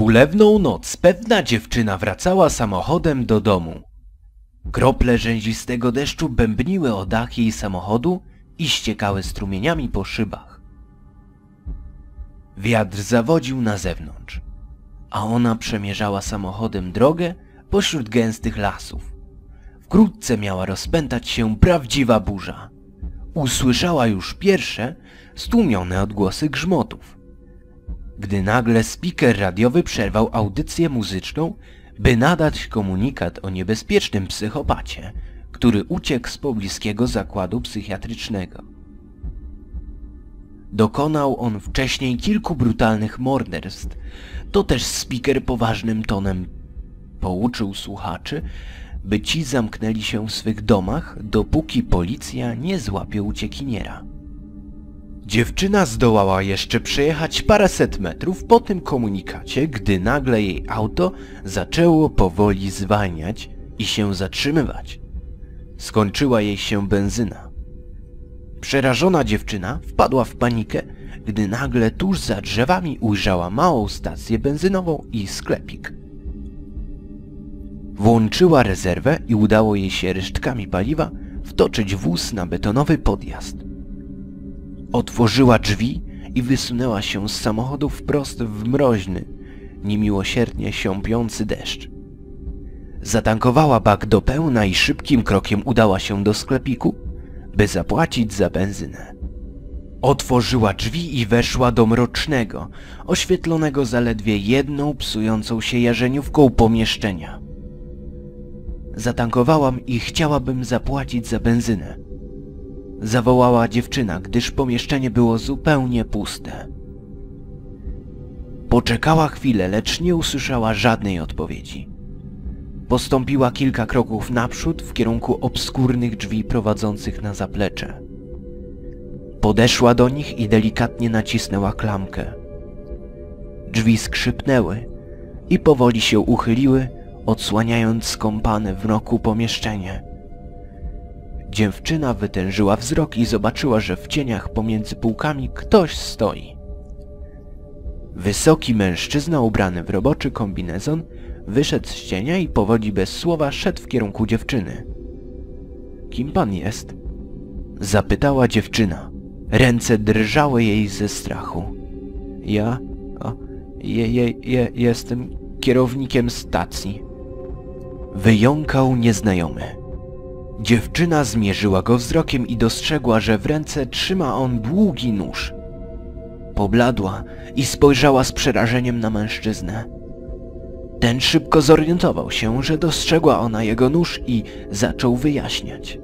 ulewną noc pewna dziewczyna wracała samochodem do domu. Krople rzęzistego deszczu bębniły o dach jej samochodu i ściekały strumieniami po szybach. Wiatr zawodził na zewnątrz, a ona przemierzała samochodem drogę pośród gęstych lasów. Wkrótce miała rozpętać się prawdziwa burza. Usłyszała już pierwsze, stłumione odgłosy grzmotów, gdy nagle spiker radiowy przerwał audycję muzyczną, by nadać komunikat o niebezpiecznym psychopacie, który uciekł z pobliskiego zakładu psychiatrycznego. Dokonał on wcześniej kilku brutalnych morderstw. To też spiker poważnym tonem pouczył słuchaczy, by ci zamknęli się w swych domach, dopóki policja nie złapie uciekiniera. Dziewczyna zdołała jeszcze przejechać paręset metrów po tym komunikacie, gdy nagle jej auto zaczęło powoli zwalniać i się zatrzymywać. Skończyła jej się benzyna. Przerażona dziewczyna wpadła w panikę, gdy nagle tuż za drzewami ujrzała małą stację benzynową i sklepik. Włączyła rezerwę i udało jej się resztkami paliwa wtoczyć wóz na betonowy podjazd. Otworzyła drzwi i wysunęła się z samochodu wprost w mroźny, niemiłosiernie siąpiący deszcz. Zatankowała bak do pełna i szybkim krokiem udała się do sklepiku, by zapłacić za benzynę. Otworzyła drzwi i weszła do mrocznego, oświetlonego zaledwie jedną psującą się jarzeniówką pomieszczenia. Zatankowałam i chciałabym zapłacić za benzynę. Zawołała dziewczyna, gdyż pomieszczenie było zupełnie puste. Poczekała chwilę, lecz nie usłyszała żadnej odpowiedzi. Postąpiła kilka kroków naprzód w kierunku obskurnych drzwi prowadzących na zaplecze. Podeszła do nich i delikatnie nacisnęła klamkę. Drzwi skrzypnęły i powoli się uchyliły, odsłaniając skąpane w mroku pomieszczenie. Dziewczyna wytężyła wzrok i zobaczyła, że w cieniach pomiędzy półkami ktoś stoi. Wysoki mężczyzna ubrany w roboczy kombinezon wyszedł z cienia i powoli bez słowa szedł w kierunku dziewczyny. Kim pan jest? Zapytała dziewczyna. Ręce drżały jej ze strachu. Jestem kierownikiem stacji. Wyjąkał nieznajomy. Dziewczyna zmierzyła go wzrokiem i dostrzegła, że w ręce trzyma on długi nóż. Pobladła i spojrzała z przerażeniem na mężczyznę. Ten szybko zorientował się, że dostrzegła ona jego nóż i zaczął wyjaśniać.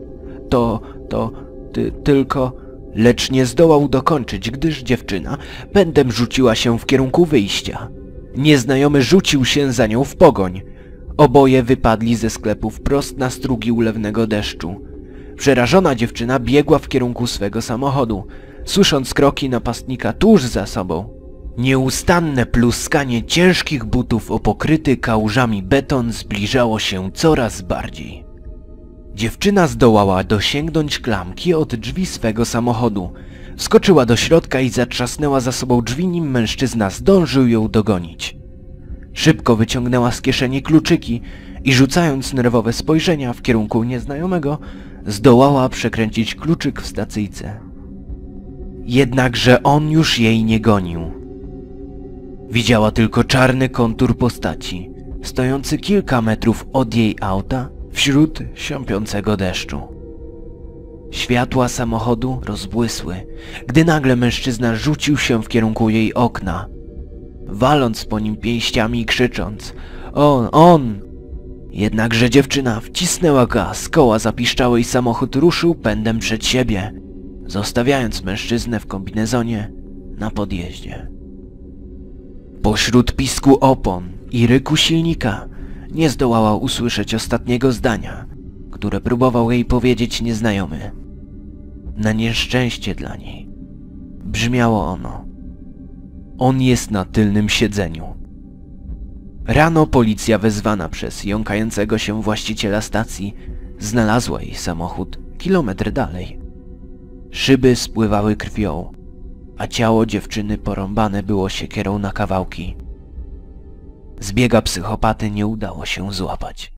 Tylko... Lecz nie zdołał dokończyć, gdyż dziewczyna pędem rzuciła się w kierunku wyjścia. Nieznajomy rzucił się za nią w pogoń. Oboje wypadli ze sklepu wprost na strugi ulewnego deszczu. Przerażona dziewczyna biegła w kierunku swego samochodu, słysząc kroki napastnika tuż za sobą. Nieustanne pluskanie ciężkich butów o pokryty kałużami beton zbliżało się coraz bardziej. Dziewczyna zdołała dosięgnąć klamki od drzwi swego samochodu. Wskoczyła do środka i zatrzasnęła za sobą drzwi, nim mężczyzna zdążył ją dogonić. Szybko wyciągnęła z kieszeni kluczyki i rzucając nerwowe spojrzenia w kierunku nieznajomego, zdołała przekręcić kluczyk w stacyjce. Jednakże on już jej nie gonił. Widziała tylko czarny kontur postaci, stojący kilka metrów od jej auta wśród siąpiącego deszczu. Światła samochodu rozbłysły, gdy nagle mężczyzna rzucił się w kierunku jej okna, waląc po nim pięściami i krzycząc: On! Jednakże dziewczyna wcisnęła gaz, koła zapiszczały i samochód ruszył pędem przed siebie, zostawiając mężczyznę w kombinezonie na podjeździe. Pośród pisku opon i ryku silnika nie zdołała usłyszeć ostatniego zdania, które próbował jej powiedzieć nieznajomy. Na nieszczęście dla niej brzmiało ono: on jest na tylnym siedzeniu. Rano policja wezwana przez jąkającego się właściciela stacji znalazła jej samochód kilometr dalej. Szyby spływały krwią, a ciało dziewczyny porąbane było siekierą na kawałki. Zbiega psychopaty nie udało się złapać.